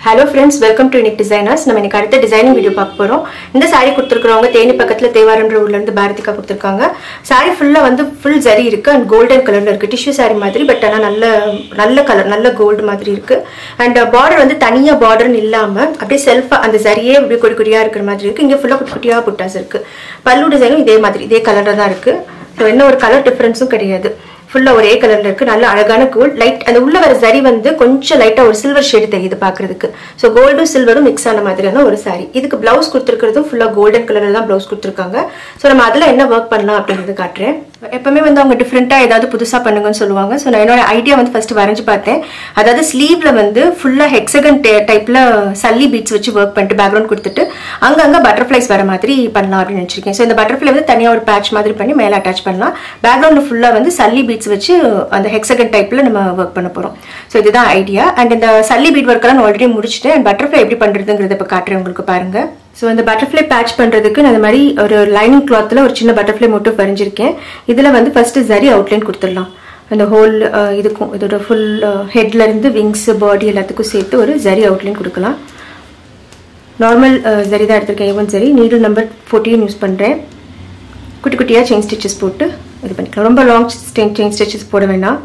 Hello friends, welcome to Unique Designers. நம்ம இன்னைக்கு அடுத்த டிசைனிங் வீடியோ பார்க்க போறோம். இந்த saree கொடுத்திருக்கவங்க தேனி பக்கத்துல தேவாரம்ன்ற ஊர்ல இருந்து பாரதிகா கொடுத்திருக்காங்க. saree ஃபுல்லா வந்து full zari இருக்கு and golden கலர்ல இருக்கு. டிஷ்யூ saree மாதிரி பட் ஆனா நல்ல கலர், நல்ல கோல்ட் மாதிரி இருக்கு. and border வந்து தனியா borderன்னு இல்லாம அப்படியே செல்ஃபா அந்த zariயே அப்படியே கொடி கொடியா இருக்கிற மாதிரி இருக்கு. இங்க ஃபுல்லா குட்டி குட்டியா புட்டாஸ் இருக்கு. பல்லு டிசைனும் இதே மாதிரி இதே கலர்ல தான் இருக்கு. சோ என்ன ஒரு கலர் டிஃபரன்ஸும் கிடையாது. ஃபுல்லா ஒரே கலர்ல இருக்கு. நல்ல அழகான கோல்ட் லைட் அந்த உள்ள வர ஜரி வந்து கொஞ்சம் லைட்டா ஒரு சில்வர் ஷேட் தெரியுது பாக்குறதுக்கு. சோ கோல்டும் சில்வரும் மிக்ஸ் ஆன மாதிரியான ஒரு saree. இதுக்கு பிளவுஸ் கொடுத்திருக்கிறதும் ஃபுல்லா கோல்டன் கலர்ல தான் பிளவுஸ் கொடுத்திருக்காங்க. சோ நம்ம அதுல என்ன வர்க் பண்ணலாம் அப்படிங்கறது காட்றேன். எப்பவுமே வந்து அவங்க டிஃபரெண்டா ஏதாவது புதுசா பண்ணுங்கன்னு சொல்லுவாங்க. சோ நான் என்னோட ஐடியா வந்து ஃபர்ஸ்ட் வரைஞ்சு பார்த்தேன். அதாவது ஸ்லீவ்ல வந்து ஃபுல்லா ஹெக்ஸகன் டைப்ல சல்லி பீட்ஸ் வச்சு வர்க் பண்ணிட்டு பேக்ரவுண்ட் கொடுத்துட்டு அங்கங்க பட்டர்ஃப்ளைஸ் வர மாதிரி பண்ணலாம் அப்படின்னு நினைச்சிருக்கேன். சோ இந்த பட்டர்ஃப்ளை வந்து தனியா ஒரு பேட்ச் மாதிரி பண்ணி மேல அட்டாச் பண்ணலாம். பேக்ரவுண்ட்ல ஃபுல்லா வந்து சல்லி பீட்ஸ் வச்சு அந்த ஹெக்ஸகன் டைப்ல நம்ம வர்க் பண்ண போறோம். சோ இதுதான் ஐடியா. அண்ட் இந்த சல்லி பீட் வர்க் எல்லாம் ஆல்ரெடி முடிச்சிட்டேன். அண்ட் பட்டர்ஃப்ளை எப்படி பண்றதுங்கிறத இப்ப காட்டுறேன் உங்களுக்கு பாருங்க. சோ அந்த பட்டர்ஃப்ளை பேட்ச் பண்றதுக்கு நான் இந்த மாதிரி ஒரு லைனிங் கிளாத்ல ஒரு சின்ன பட்டர்ஃப்ளை மோட்டிவ் வரைஞ்சிருக்கேன். இதுல வந்து ஃபர்ஸ்ட் ஜரி அவுட்லைன் கொடுத்துடலாம். அந்த ஹோல் இதுக்கும் இதோட ஃபுல் ஹெட்ல இருந்து விங்ஸ் பாடி எல்லாத்துக்கும் சேர்த்து ஒரு ஜரி அவுட்லைன் கொடுக்கலாம். நார்மல் ஜரி தான் எடுத்திருக்கேன். A1 zari needle number 14 use பண்றேன். குட்டி குட்டியா செயின் ஸ்டிச்சஸ் போட்டு இது பண்ணிக்கலாம். ரொம்ப லாங் செயின் ஸ்டிச்சஸ் போட வேண்டாம்.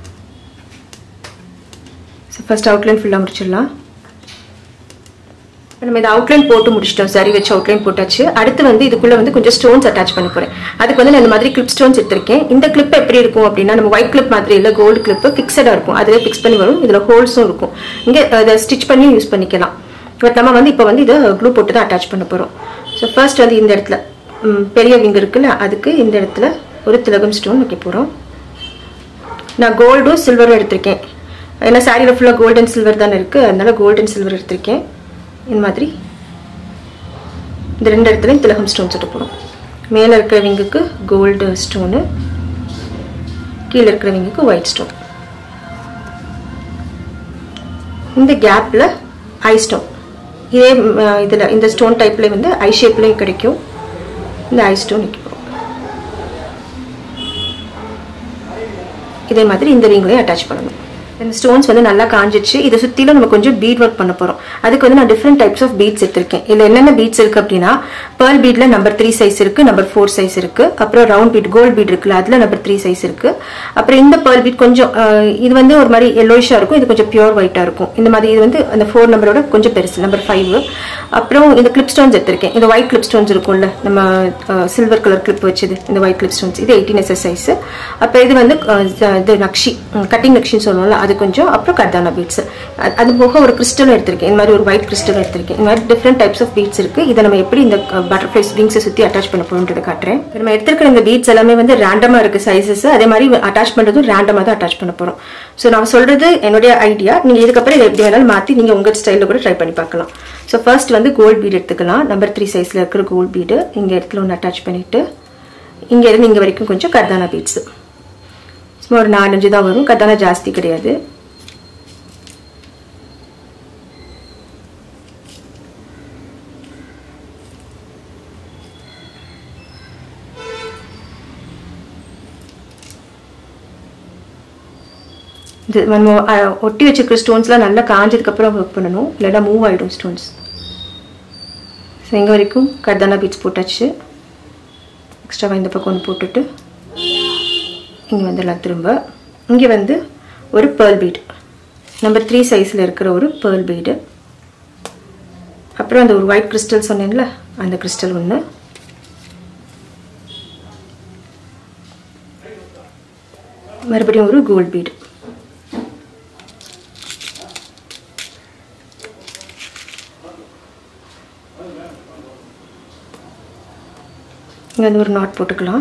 ஸோ ஃபர்ஸ்ட் அவுட்லைன் ஃபுல்லாக முடிச்சிடலாம். நம்ம இந்த அவுட்லைன் போட்டு முடிச்சிட்டோம். சரி வச்சு அவுட்லைன் போட்டாச்சு. அடுத்து வந்து இதுக்குள்ள வந்து கொஞ்சம் ஸ்டோன்ஸ் அட்டாச் பண்ண போறேன். அதுக்கு வந்து நான் இந்த மாதிரி கிளிப் ஸ்டோன்ஸ் எடுத்திருக்கேன். இந்த கிளிப் எப்படி இருக்கும் அப்படின்னா நம்ம ஒயிட் கிளிப் மாதிரி இல்லை, கோல்டு கிளிப் ஃபிக்ஸடா இருக்கும். அதுவே ஃபிக்ஸ் பண்ணி வரும். இதுல ஹோல்ஸும் இருக்கும். இங்க அதை ஸ்டிச் பண்ணி யூஸ் பண்ணிக்கலாம். பட் நம்ம வந்து இப்போ வந்து இதை க்ளூ போட்டு தான் அட்டாச் பண்ண போறோம். ஸோ ஃபர்ஸ்ட் வந்து இந்த இடத்துல பெரிய விங் இருக்குல்ல, அதுக்கு இந்த இடத்துல ஒரு திலகம் ஸ்டோன் வைக்க போறோம். நான் கோல்டும் சில்வரும் எடுத்திருக்கேன். ஏன்னா சாரியில ஃபுல்லா கோல்ட் அண்ட் சில்வர் தானே இருக்கு, அதனால கோல்ட் அண்ட் சில்வர் எடுத்திருக்கேன். இந்த மாதிரி இந்த ரெண்டு இடத்துலையும் திலகம் ஸ்டோன்ஸ் எடுத்து போறோம். மேல இருக்கிற விங்குக்கு கோல்டு ஸ்டோனு, கீழே இருக்கிற விங்குக்கு ஒயிட் ஸ்டோன். இந்த கேப்ல ஐ ஸ்டோன், இதே இதுல இந்த ஸ்டோன் டைப்ல வந்து ஐ ஷேப்லயும் கிடைக்கும். இந்த ஐ ஸ்டோன் வைக்க போறோம். இதே மாதிரி இந்த ரிங்லையும் அட்டாச் பண்ணணும். இந்த ஸ்டோன்ஸ் வந்து நல்லா காஞ்சிச்சு. இதை சுத்திலும் நம்ம கொஞ்சம் பீட் ஒர்க் பண்ண போறோம். அதுக்கு வந்து நான் டிஃப்ரெண்ட் டைப்ஸ் ஆஃப் பீட்ஸ் எடுத்திருக்கேன். இதுல என்னென்ன பீட்ஸ் இருக்கு அப்படின்னா பேர்ல் பீட்ல நம்பர் 3 சைஸ் இருக்கு, நம்பர் 4 சைஸ் இருக்கு. அப்புறம் ரவுண்ட் பீட் கோல்ட் பீட் இருக்குல்ல, அதுல நம்பர் 3 சைஸ் இருக்கு. அப்புறம் இந்த பேர்ல் பீட் கொஞ்சம் இது வந்து ஒரு மாதிரி எல்லோயிஷா இருக்கும், இது கொஞ்சம் பியூர் ஒயிட்டா இருக்கும். இந்த மாதிரி இது வந்து அந்த 4 நம்பரோட கொஞ்சம் பெருசு, நம்பர் 5. அப்புறம் இந்த கிளிப் ஸ்டோன்ஸ் எடுத்திருக்கேன். இந்த ஒயிட் கிளிப் ஸ்டோன்ஸ் இருக்கும்ல, நம்ம சில்வர் கலர் கிளிப் வச்சது, இந்த ஒயிட் கிளிப் ஸ்டோன்ஸ் இது 18 சைஸ். அப்புறம் இது வந்து இது நக்ஷி, கட்டிங் நக்ஷின்னு சொல்லுவோம்ல, அது கொஞ்சம். அப்புறம் கர்தானா பீட்ஸ், அது போக ஒரு கிறிஸ்டல் எடுத்திருக்கேன். இந்த மாதிரி ஒரு ஒயிட் கிறிஸ்டல் எடுத்திருக்கேன். இந்த மாதிரி டிஃப்ரெண்ட் டைப்ஸ் ஆஃப் பீட்ஸ் இருக்கு. இதை நம்ம எப்படி இந்த பட்டர்ஃப்ளைஸ் விங்ஸை சுத்தி அட்டாச் பண்ண போறோம்ன்றதை காட்டுறேன். நம்ம எடுத்திருக்கிற இந்த பீட்ஸ் எல்லாமே வந்து ரேண்டமா இருக்கு சைஸஸ். அதே மாதிரி அட்டாச் பண்றதும் ரேண்டமா தான் அட்டாச் பண்ண போறோம். ஸோ நான் சொல்றது என்னுடைய ஐடியா. நீங்க இதுக்கப்புறம் இதை எப்படி வேணாலும் மாத்தி நீங்க உங்க ஸ்டைல கூட ட்ரை பண்ணி பார்க்கலாம். ஸோ ஃபர்ஸ்ட் வந்து கோல்ட் பீட் எடுத்துக்கலாம். நம்பர் 3 சைஸ்ல இருக்கிற கோல்ட் பீடு இங்க இடத்துல ஒன்று அட்டாச் பண்ணிட்டு இங்க இருந்து இங்க வரைக்கும் கொஞ்சம் கர்தானா பீட்ஸ், சும்மா ஒரு 4-5 தான் வரும். கர்தானா ஜாஸ்தி கிடையாது. ஒட்டி வச்சிருக்கிற ஸ்டோன்ஸ்லாம் நல்லா காஞ்சதுக்கு அப்புறம் ஒர்க் பண்ணணும், இல்லைன்னா மூவ் ஆயிடும் ஸ்டோன்ஸ். ஸோ எங்க வரைக்கும் கர்தானா பீட்ஸ் போட்டாச்சு. எக்ஸ்ட்ராவா இந்த பக்கம் ஒன்று போட்டுட்டு இங்கே வந்துடலாம். திரும்ப இங்கே வந்து ஒரு பேர்ல் பீட், நம்பர் 3 சைஸில் இருக்கிற ஒரு பேர்ல் பீடு. அப்புறம் அந்த ஒரு ஒயிட் கிறிஸ்டல் சொன்னேன்ல, அந்த கிறிஸ்டல் ஒன்று. மறுபடியும் ஒரு கோல்ட் பீடு. இங்கே வந்து ஒரு நாட் போட்டுக்கலாம்.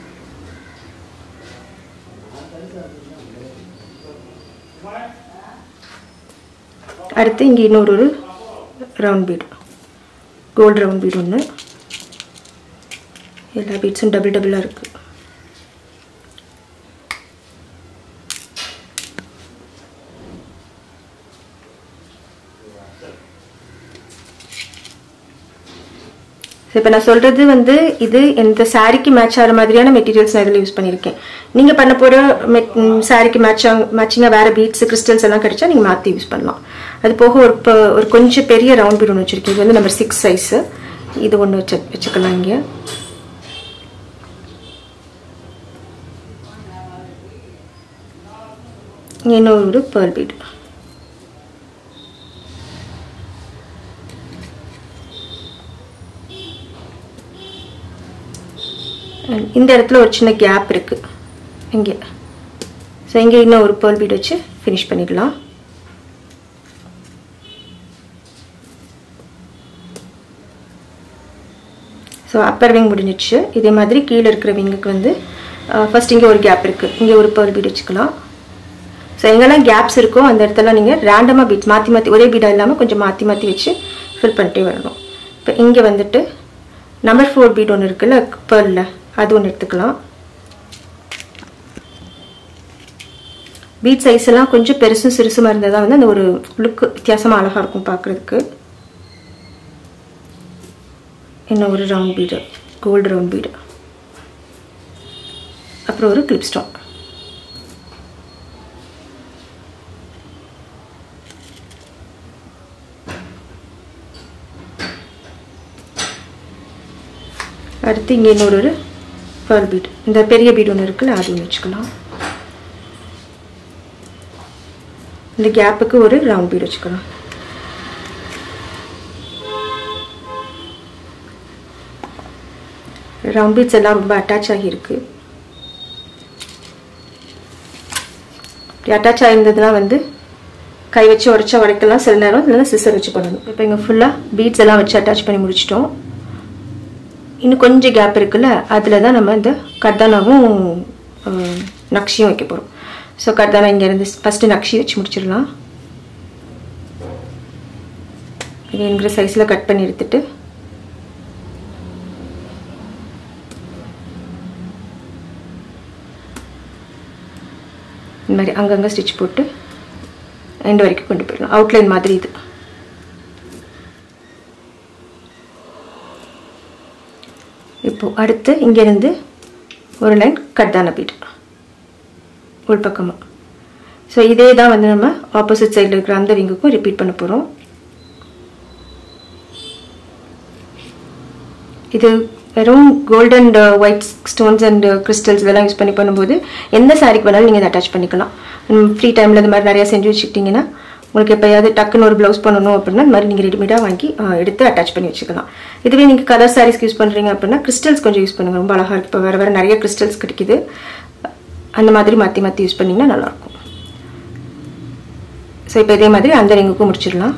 அடுத்து இங்கே இன்னொரு round bead, gold round bead ஒன்று. எல்லா பீட்ஸும் டபுள் டபுளாக இருக்கு. இப்போ நான் சொல்றது வந்து இது இந்த சாரிக்கு மேட்ச் ஆகிற மாதிரியான மெட்டீரியல்ஸ் நான் இதில் யூஸ் பண்ணியிருக்கேன். நீங்கள் பண்ண போகிற சாரிக்கு மேட்சிங்காக வேறு பீட்ஸ் கிறிஸ்டல்ஸ் எல்லாம் கிடைச்சா நீங்கள் மாற்றி யூஸ் பண்ணலாம். அது போக ஒரு கொஞ்சம் பெரிய ரவுண்ட் பீட் ஒன்று வச்சுருக்கேன். இது வந்து நம்பர் 6 சைஸு. இது ஒன்று வச்சுக்கலாம். இங்கே இன்னொரு பேர்ல் பீட். இந்த இடத்துல ஒரு சின்ன கேப் இருக்கு இங்கே. ஸோ இங்கே இன்னும் ஒரு பேர்ல் பீட் வச்சு ஃபினிஷ் பண்ணிடலாம். ஸோ அப்பர் விங் முடிஞ்சிடுச்சு. இதே மாதிரி கீழே இருக்கிற விங்குக்கு வந்து ஃபர்ஸ்ட் இங்கே ஒரு கேப் இருக்குது, இங்கே ஒரு பேர்ல் பீட் வச்சுக்கலாம். ஸோ எங்கெல்லாம் கேப்ஸ் இருக்கோ அந்த இடத்துல நீங்கள் ரேண்டமாக பீட் மாற்றி ஒரே பீடாக இல்லாமல் கொஞ்சம் மாற்றி வச்சு ஃபில் பண்ணிட்டே வரணும். இப்போ இங்கே வந்துட்டு நம்பர் 4 பீட் ஒன்று இருக்குல்ல பேர்லில், அது ஒன்று எடுத்துக்கலாம். பீட் சைஸ் எல்லாம் கொஞ்சம் பெருசும் சிறுசுமாக இருந்தால் தான் வந்து அந்த ஒரு லுக்கு வித்தியாசமாக அழகாக இருக்கும் பார்க்குறதுக்கு. இன்னும் ஒரு round bead, gold round bead, அப்புறம் ஒரு கிளிப் ஸ்டோன். அடுத்து இங்கே இன்னொரு பேர்ல் பீட், இந்த பெரிய பீட் ஒன்று இருக்குல்ல அது ஒன்று வச்சுக்கலாம். இந்த கேப்புக்கு ஒரு ரவுண்ட் பீட் வச்சுக்கலாம். ரவுண்ட் பீட்ஸ் எல்லாம் ரொம்ப அட்டாச் ஆகியிருக்கு. அட்டாச் ஆகிருந்ததுன்னா வந்து கை வச்சு உடைக்கலாம் சில நேரம், இல்லைன்னா சிசர் வச்சு பண்ணணும். இப்போ இங்கே ஃபுல்லாக பீட்ஸ் எல்லாம் வச்சு அட்டாச் பண்ணி முடிச்சிட்டோம். இன்னும் கொஞ்சம் கேப் இருக்குல்ல, அதில் தான் நம்ம இந்த கர்தானாவும் நக்ஷியும் வைக்க போகிறோம். ஸோ கர்தானா இங்கேருந்து ஃபஸ்ட்டு நக்ஷி வச்சு முடிச்சிடலாம். வேணுங்கிற சைஸில் கட் பண்ணி எடுத்துட்டு இந்த மாதிரி அங்கங்கே ஸ்டிச் போட்டு எண்ட் வரைக்கும் கொண்டு போயிடலாம். அவுட்லைன் மாதிரி இது. இப்போது அடுத்து இங்கேருந்து ஒரு லைன் கர்தானா பீட் உள் பக்கமாக. ஸோ இதே தான் வந்து நம்ம ஆப்போசிட் சைடில் இருக்கிற அந்த விங்குக்கும் ரிப்பீட் பண்ண போகிறோம். இது வெறும் gold and white stones and crystals இதெல்லாம் யூஸ் பண்ணி பண்ணும்போது எந்த சாரிக்கு வேணாலும் நீங்கள் இதை அட்டாச் பண்ணிக்கலாம். ஃப்ரீ டைமில் இந்த மாதிரி நிறையா செஞ்சு வச்சுக்கிட்டிங்கன்னா உங்களுக்கு எப்போயாவது டக்குன்னு ஒரு ப்ளவுஸ் பண்ணணும் அப்படின்னா இந்த மாதிரி நீங்கள் ரெடிமேடாக வாங்கி எடுத்து அட்டாச் பண்ணி வச்சுக்கலாம். இதுவே நீங்கள் கலர் சாரீஸ்க்கு யூஸ் பண்ணுறீங்க அப்படின்னா கிறிஸ்டல்ஸ் கொஞ்சம் யூஸ் பண்ணுங்கள், ரொம்ப அழகாக இருக்குது. இப்போ வேறு நிறைய கிறிஸ்டல்ஸ் கிடைக்குது, அந்த மாதிரி மாற்றி யூஸ் பண்ணிங்கன்னா நல்லாயிருக்கும். ஸோ இப்போ இதே மாதிரி அந்த ரிங்குக்கும் முடிச்சிடலாம்.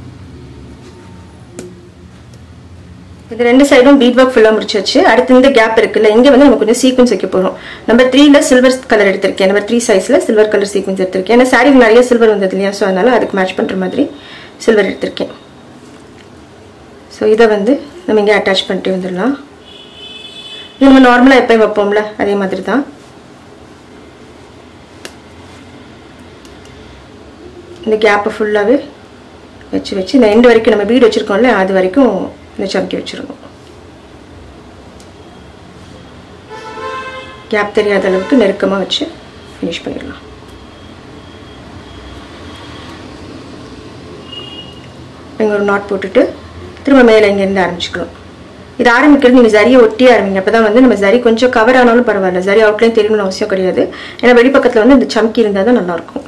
இது ரெண்டு சைடும் பீட் ஒர்க் ஃபுல்லாக முடிச்சாச்சு. அடுத்து இந்த கேப் இருக்குல்ல, இங்கே வந்து நம்ம கொஞ்சம் சீக்வன்ஸ் வைக்க போகிறோம். நம்பர் 3ல சில்வர் கலர் எடுத்திருக்கேன். நம்பர் 3 சைஸில் சில்வர் கலர் சீக்வன்ஸ் எடுத்திருக்கேன். ஏன்னா சாரி நிறைய சில்வர் வந்தது இல்லையா, ஸோ அதனால் அதுக்கு மேட்ச் பண்ணுற மாதிரி சில்வர் எடுத்திருக்கேன். ஸோ இதை வந்து நம்ம இங்கே அட்டாச் பண்ணிட்டு வந்துடலாம். இது நம்ம நார்மலாக எப்போயும் வைப்போம்ல அதே மாதிரி தான். இந்த கேப்பை ஃபுல்லாகவே வச்சு இந்த எண்டு வரைக்கும் நம்ம பீட் வச்சுருக்கோம்ல அது வரைக்கும் இந்த சம்கி வச்சுருக்கோம். கேப் தெரியாத அளவுக்கு நெருக்கமாக வச்சு ஃபினிஷ் பண்ணிடலாம். இங்கே ஒரு நாட் போட்டுட்டு திரும்ப மேலே இங்கேருந்து ஆரம்பிச்சுக்கலாம். இது ஆரம்பிக்கிறது நீங்கள் சரியை ஒட்டி ஆரம்பிங்க. அப்போ தான் வந்து நம்ம சரி கொஞ்சம் கவர் ஆனாலும் பரவாயில்ல, சரி அவுட்லைன் தெரியணும்னு அவசியம் கிடையாது. ஏன்னா வெளிப்பக்கத்தில் வந்து இந்த சம்கி இருந்தால் தான் நல்லாயிருக்கும்.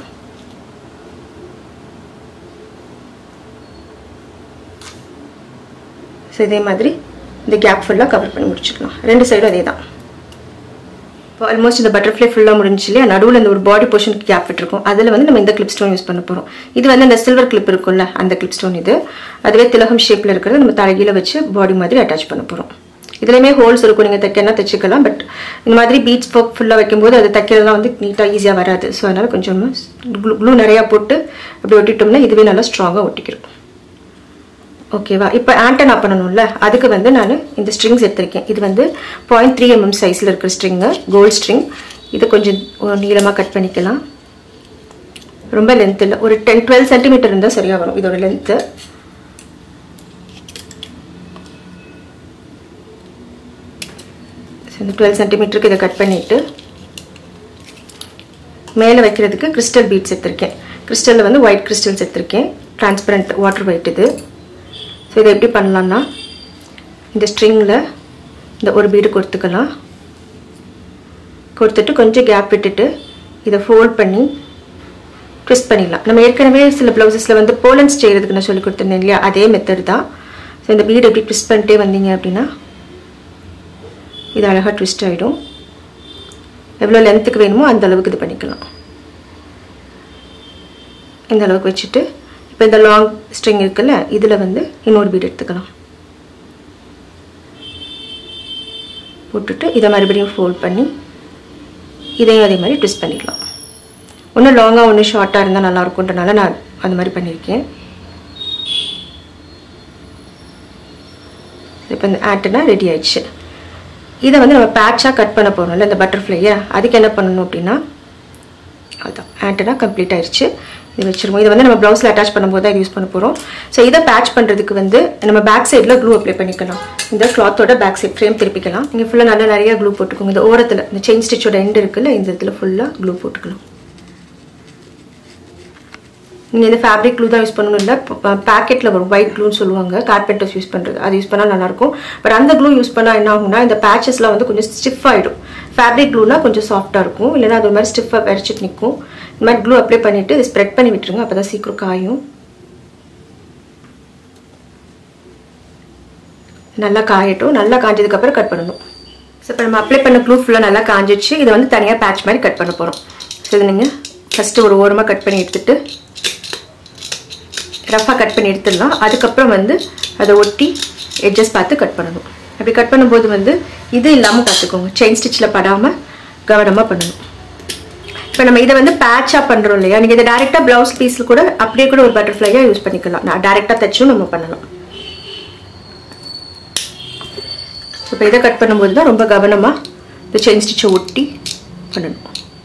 ஸோ இதே மாதிரி இந்த கேப் ஃபுல்லாக கவர் பண்ணி முடிச்சுக்கலாம். ரெண்டு சைடும் அதே தான். இப்போ ஆல்மோஸ்ட் இந்த பட்டர்ஃப்ளை ஃபுல்லாக முடிஞ்சு இல்லையா, நடுவில் இந்த ஒரு பாடி போர்ஷனுக்கு கேப் விட்டுருக்கும். அதில் வந்து நம்ம இந்த கிளிப் ஸ்டோன் யூஸ் பண்ண போகிறோம். இது வந்து அந்த சில்வர் கிளிப் இருக்கும்ல அந்த கிளிப் ஸ்டோன் இது. அதுவே திலகம் ஷேப்பில் இருக்கிறது நம்ம தலைகீழ வச்சு பாடி மாதிரி அட்டாச் பண்ண போகிறோம். இதுலேயுமே ஹோல்ஸ் இருக்கும், நீங்கள் தைக்கனா தைச்சிக்கலாம். பட் இந்த மாதிரி பீட்ஸ் ஒர்க் ஃபுல்லாக வைக்கும்போது அது தைக்கிறதுலாம் வந்து நீட்டாக ஈஸியாக வராது. ஸோ அதனால் கொஞ்சம் க்ளூ நிறையா போட்டு அப்படி ஒட்டிட்டோம்னா இதுவே நல்லா ஸ்ட்ராங்காக ஒட்டிக்கிறோம். ஓகேவா? இப்போ ஆண்டனா பண்ணணும்ல, அதுக்கு வந்து நான் இந்த ஸ்ட்ரிங்ஸ் எடுத்திருக்கேன். இது வந்து 0.3 mm சைஸில் இருக்கிற ஸ்ட்ரிங்கு, கோல்ட் ஸ்ட்ரிங். இது கொஞ்சம் நீளமாக கட் பண்ணிக்கலாம். ரொம்ப லென்த் இல்லை, ஒரு 10-12 சென்டிமீட்டர் இருந்தால் சரியாக வரும் இதோட லென்த்து. இந்த 12 சென்டிமீட்டருக்கு இதை கட் பண்ணிவிட்டு மேலே வைக்கிறதுக்கு கிறிஸ்டல் பீட்ஸ் எடுத்திருக்கேன். கிறிஸ்டலில் வந்து ஒயிட் கிறிஸ்டல்ஸ் எடுத்திருக்கேன். டிரான்ஸ்பரண்ட் வாட்டர் ஒயிட் இது. ஸோ இதை எப்படி பண்ணலான்னா இந்த ஸ்ட்ரிங்கில் இந்த ஒரு பீடு கொடுத்துக்கலாம். கொடுத்துட்டு கொஞ்சம் கேப் விட்டுட்டு இதை ஃபோல்ட் பண்ணி ட்விஸ்ட் பண்ணிடலாம். நம்ம ஏற்கனவே சில ப்ளவுசஸில் வந்து போலன்ஸ் செய்கிறதுக்கு நான் சொல்லி கொடுத்துருந்தேன் இல்லையா, அதே மெத்தட் தான். ஸோ இந்த பீடு எப்படி ட்விஸ்ட் பண்ணிட்டே வந்தீங்க அப்படின்னா இது அழகாக ட்விஸ்ட் ஆகிடும். எவ்வளோ லென்த்துக்கு வேணுமோ அந்த அளவுக்கு இது பண்ணிக்கலாம். இந்த அளவுக்கு வச்சுட்டு இப்போ இந்த லாங் ஸ்ட்ரிங் இருக்குல்ல, இதில் வந்து இன்னொரு பீடு எடுத்துக்கலாம். போட்டுட்டு இதை மறுபடியும் ஃபோல்ட் பண்ணி இதையும் அதே மாதிரி ட்விஸ்ட் பண்ணிக்கலாம். ஒன்று லாங்காக ஒன்று ஷார்ட்டாக இருந்தால் நல்லாயிருக்குன்றனால நான் அந்த மாதிரி பண்ணியிருக்கேன். இப்போ இந்த ஆண்டனா ரெடி ஆயிடுச்சு. இதை வந்து நம்ம பேட்சாக கட் பண்ண போகிறோம்ல இந்த பட்டர்ஃப்ளையை, அதுக்கு என்ன பண்ணணும் அப்படின்னா அதுதான் ஆண்டனா கம்ப்ளீட் ஆயிடுச்சு. இது வச்சுருவோம். இதை வந்து நம்ம ப்ளவுஸில் அட்டாச் பண்ணும்போது தான் யூஸ் பண்ண போகிறோம். ஸோ இதை பேட்ச் பண்ணுறதுக்கு வந்து நம்ம பேக் சைடில் க்ளூ அப்ளை பண்ணிக்கலாம். இந்த கிளாத்தோட பேக் சைட் ஃப்ரேம் திருப்பிக்கலாம். நீங்கள் ஃபுல்லாக நல்லா நிறைய க்ளூ போட்டுக்கோங்க. இந்த ஓரத்தில் இந்த செயின் ஸ்டிச்சோட எண்டு இருக்குல்ல, இந்த இடத்துல ஃபுல்லாக க்ளூ போட்டுக்கலாம். நீங்கள் இந்த ஃபேப்ரிக் க்ளூ தான் யூஸ் பண்ணணும் இல்லை, பேக்கெட்டில் வரும் ஒயிட் க்ளூன்னு சொல்லுவாங்க, கார்பெண்டர்ஸ் யூஸ் பண்ணுறது, அது யூஸ் பண்ணால் நல்லாயிருக்கும். பட் அந்த க்ளூ யூஸ் பண்ணால் என்ன ஆகும்னா இந்த பேச்சஸ்லாம் வந்து கொஞ்சம் ஸ்டிஃப் ஆகிடும். ஃபேப்ரிக் க்ளூனா கொஞ்சம் சாஃப்டாக இருக்கும், இல்லைனா அது ஒரு மாதிரி ஸ்டிஃபாக வரைச்சிட்டு நிற்கும். இந்த மாதிரி க்ளூ அப்ளை பண்ணிவிட்டு இதை ஸ்ப்ரெட் பண்ணி விட்டுருங்க, அப்போ தான் சீக்கிரம் காயும். நல்லா காயட்டும். நல்லா காஞ்சதுக்கப்புறம் கட் பண்ணணும். ஸோ இப்போ நம்ம அப்ளை பண்ண க்ளூ ஃபுல்லாக நல்லா காஞ்சிச்சு. இதை வந்து தனியாக பேட்ச் மாதிரி கட் பண்ண போகிறோம். ஸோ இதை நீங்கள் ஃபஸ்ட்டு ஒரு ஓரமாக கட் பண்ணி எடுத்துகிட்டு ரஃபாக கட் பண்ணி எடுத்துடலாம். அதுக்கப்புறம் வந்து அதை ஒட்டி எட்ஜஸ் பார்த்து கட் பண்ணணும். அப்படி கட் பண்ணும்போது வந்து இது இல்லாமல் பார்த்துக்கோங்க, செயின் ஸ்டிச்சில் படாமல் கவனமாக பண்ணணும். இப்போ நம்ம இதை வந்து பேட்சாக பண்ணுறோம் இல்லையா, நீங்கள் இதை டேரெக்டாக ப்ளவுஸ் பீஸில் கூட அப்படியே கூட ஒரு பட்டர்ஃப்ளையாக யூஸ் பண்ணிக்கலாம். நான் டேரெக்டாக தைச்சும் நம்ம பண்ணலாம். இப்போ இதை கட் பண்ணும்போது தான் ரொம்ப கவனமாக இந்த செயின் ஸ்டிச்சை ஒட்டி பண்ணணும்.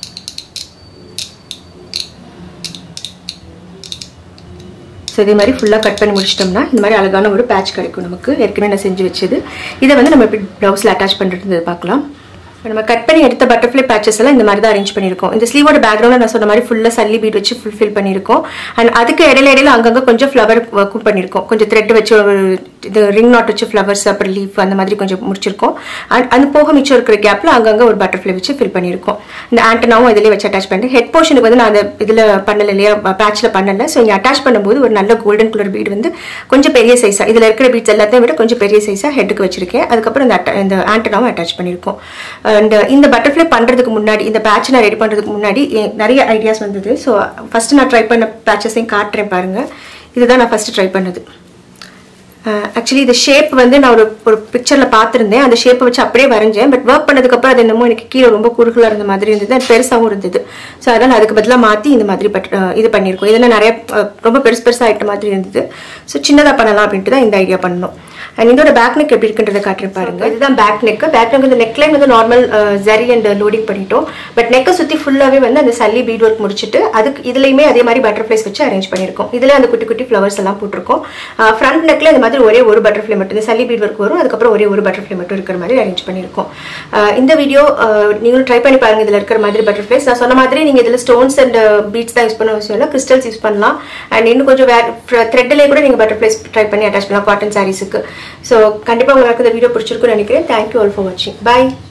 ஸோ இதே மாதிரி ஃபுல்லாக கட் பண்ணி முடிச்சிட்டோம்னா இந்த மாதிரி அழகான ஒரு பேட்ச் கிடைக்கும் நமக்கு. ஏற்கனவே நான் செஞ்சு வச்சது. இதை வந்து நம்ம எப்படி ப்ளவுஸில் அட்டாச் பண்ணுறது பார்க்கலாம். இப்போ நம்ம கட் பண்ணி எடுத்த பட்டர்ஃப்ளை பேச்சஸ் எல்லாம் இந்த மாதிரி தான் அரேஞ்ச் பண்ணியிருக்கோம். இந்த ஸ்லீவோட பேக்ரவுண்டில் நான் சொன்ன மாதிரி ஃபுல்லாக சல்லி பீட் வச்சு ஃபுல்ஃபில் பண்ணியிருக்கோம். அண்ட் அதுக்கு இடையில அங்கங்கே கொஞ்சம் ஃப்ளவர் ஒர்க்கும் பண்ணியிருக்கோம். கொஞ்சம் த்ரெட் வச்சு ஒரு இது ரிங் நாட் வச்சு ஃப்ளவர்ஸ் அப்புறம் லீஃப் அந்த மாதிரி கொஞ்சம் முடிச்சிருக்கோம். அண்ட் அது போக மிச்சம் இருக்கிற கேப்பில் அங்கங்கே ஒரு பட்டர்ஃப்ளை வச்சு ஃபில் பண்ணியிருக்கோம். இந்த ஆண்டனாவும் இதிலே வச்சு அட்டாச் பண்ணிட்டு ஹெட் போர்ஷனுக்கு வந்து நான் அந்த இதில் பண்ணலை இல்லையா, பேட்சில் பண்ணலை. ஸோ இங்கே அட்டாச் பண்ணும்போது ஒரு நல்ல கோல்டன் கலர் பீட் வந்து கொஞ்சம் பெரிய சைஸாக, இதில் இருக்கிற பீட்ஸ் எல்லாத்தையும் விட கொஞ்சம் பெரிய சைஸாக ஹெட்டுக்கு வச்சிருக்கேன். அதுக்கப்புறம் இந்த ஆண்டனாவும் அட்டாச் பண்ணியிருக்கோம். அண்ட் இந்த பட்டர்ஃப்ளை பண்ணுறதுக்கு முன்னாடி, இந்த பேட்ச் நான் ரெடி பண்ணுறதுக்கு முன்னாடி நிறைய ஐடியாஸ் வந்தது. ஸோ ஃபஸ்ட்டு நான் ட்ரை பண்ண பேட்சஸையும் காட்டுறேன் பாருங்கள். இதுதான் நான் ஃபஸ்ட்டு ட்ரை பண்ணது. ஆக்சுவலி இந்த ஷேப் வந்து நான் ஒரு பிக்சரில் பார்த்துருந்தேன். அந்த ஷேப்பை வச்சு அப்படியே வரைஞ்சேன். பட் ஒர்க் பண்ணதுக்கப்புறம் அது என்னமோ எனக்கு கீழே ரொம்ப குறுகலாக இருந்த மாதிரி இருந்தது, அது பெருசாகவும் இருந்தது. ஸோ அதனால் அதுக்கு பதிலாக மாற்றி இந்த மாதிரி இது பண்ணியிருக்கோம். இதெல்லாம் நிறைய ரொம்ப பெருசாக ஆகிட்ட மாதிரி இருந்தது. ஸோ சின்னதாக பண்ணலாம் அப்படின்ட்டு தான் இந்த ஐடியா பண்ணோம். அண்ட் இதோட பேக் நெக் எப்படி இருக்குன்றதை காட்டுறேன் பாருங்க. இதுதான் பேக் நெக். பேக் நெக் இந்த நெக்லைன் வந்து நார்மல் ஜரி அண்ட் லோடிங் பண்ணிட்டோம். பட் நெக்கை சுற்றி ஃபுல்லாகவே வந்து அந்த சல்லி பீட் ஒர்க் முடிச்சுட்டு அதுக்கு இதுலையுமே அதே மாதிரி பட்டர்ஃப்ளைஸ் வச்சு அரேஞ்ச் பண்ணியிருக்கோம். இதில் அந்த குட்டி குட்டி ஃப்ளவர்ஸ் எல்லாம் போட்டிருக்கோம். ஃப்ரண்ட் நெக்கில் இந்த மாதிரி ஒரே ஒரு பட்டர்ஃப்ளை மட்டும், இந்த சல்லி பீட் ஒர்க் வரும், அதுக்கப்புறம் ஒரே ஒரு பட்டர்ஃப்ளை மட்டும் இருக்கிற மாதிரி அரேஞ்ச் பண்ணியிருக்கோம். இந்த வீடியோ நீங்களும் ட்ரை பண்ணி பாருங்க. இதில் இருக்கிற மாதிரி பட்டர்ஃப்ளைஸ் நான் சொன்ன மாதிரி நீங்கள் இதில் ஸ்டோன்ஸ் அண்ட் பீட்ஸ் தான் யூஸ் பண்ண அவசியம் இல்லை, கிறிஸ்டல்ஸ் யூஸ் பண்ணலாம். அண்ட் இன்னும் கொஞ்சம் த்ரெட்லேயே கூட நீங்கள் பட்டர்ஃப்ளைஸ் ட்ரை பண்ணி அட்டாச் பண்ணலாம் காட்டன் சாரீஸுக்கு. ஸோ கண்டிப்பாக உங்களுக்கு இந்த வீடியோ பிடிச்சிருக்குன்னு நினைக்கிறேன். தேங்க்யூ ஆல் ஃபார் வாட்சிங். பாய்.